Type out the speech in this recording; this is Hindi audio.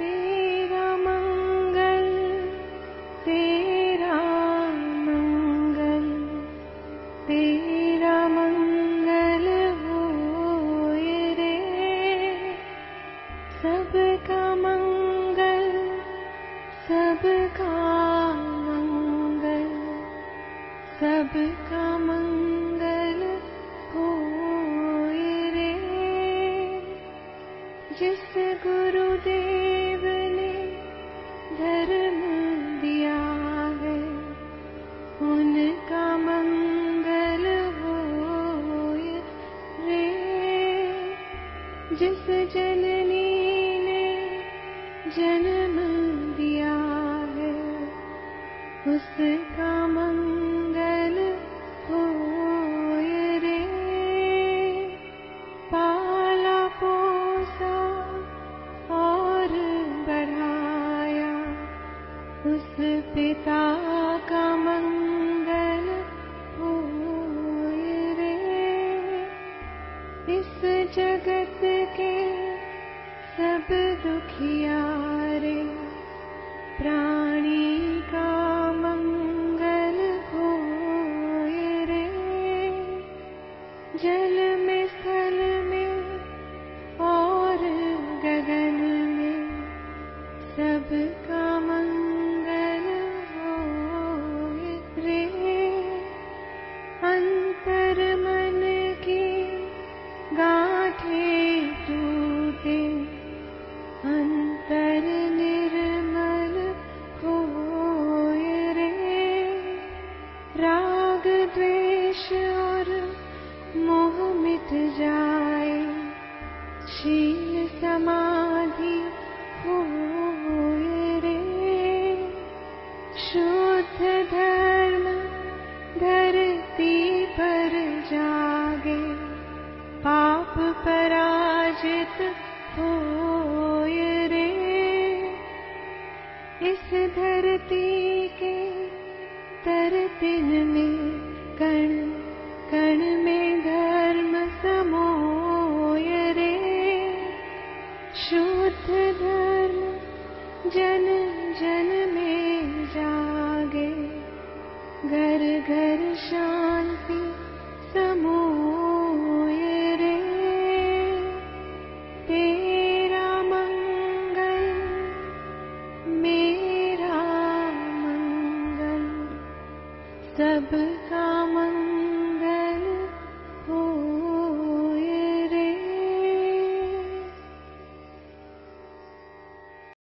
तेरा मंगल, तेरा मंगल, तेरा मंगल होए रे। सबका मंगल, सबका मंगल, सबका मंगल होए रे। जिस गुरुदेव ने धर्म दिया है, उनका मंगल होए रे। जिस जननी ने जन्म दिया है, उसका मंगल होए रे। पाला पोसा और बढ़ाया, उस पिता का मंगल होए रे। इस जगत के सब दुखियारे प्राणी का मंगल होए रे। जल में, स्थल में और गगन में सबका मंगल होए रे। अंतर मन की गांठें टूटे, अंतर निर्मल होए रे। राग द्वेष और मोह मिट जाए, शील समाधि होए रे। शुद्ध धर्म धरती पर जागे, पाप पराजित होए रे। इस धरती के तरतिन में, कण कण में धर्म समोए रे। शुद्ध धर्म जन जन में जागे, घर घर शांति